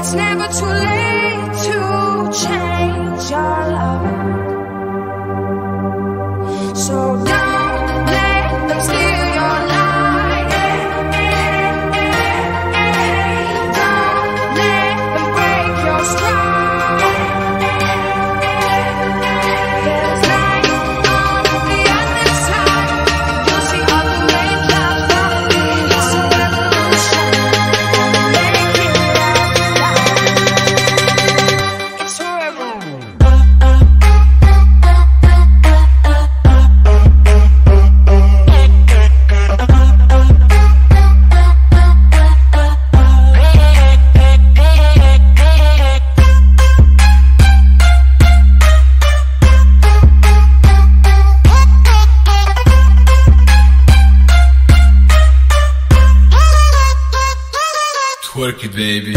It's never too late to change your love. So don't let them steal your light. Don't let them break your stride. There's light on the other side. You'll see all the raindrops falling. It's a revolution. Make it right. It's forever. Twerk it, baby.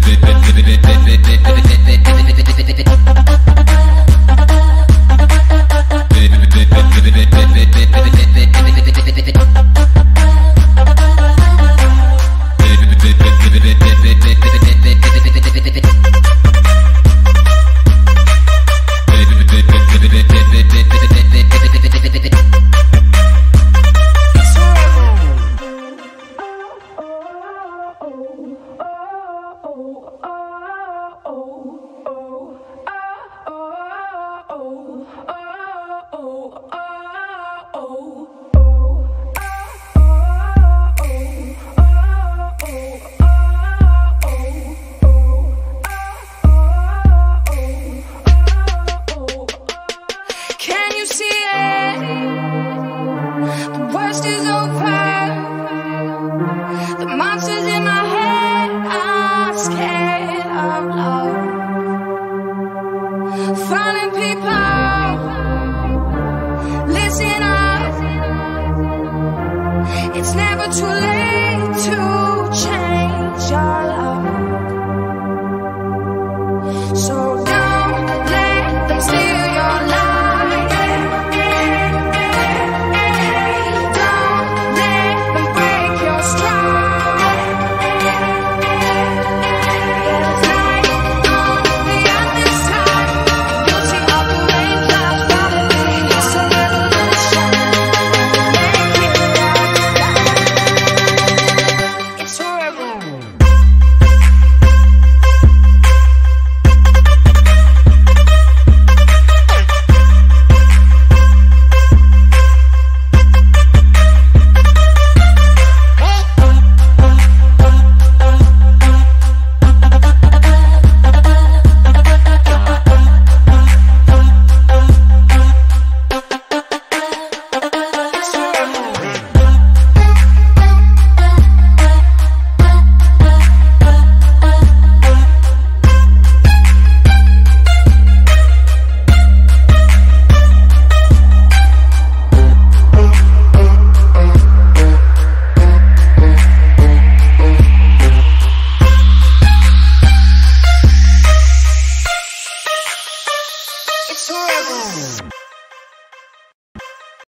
Can you see it? The worst is over. The monsters in my head are scared of love. Falling people, listen up. It's never too late to change your love. So don't let them steal your life. It's forever.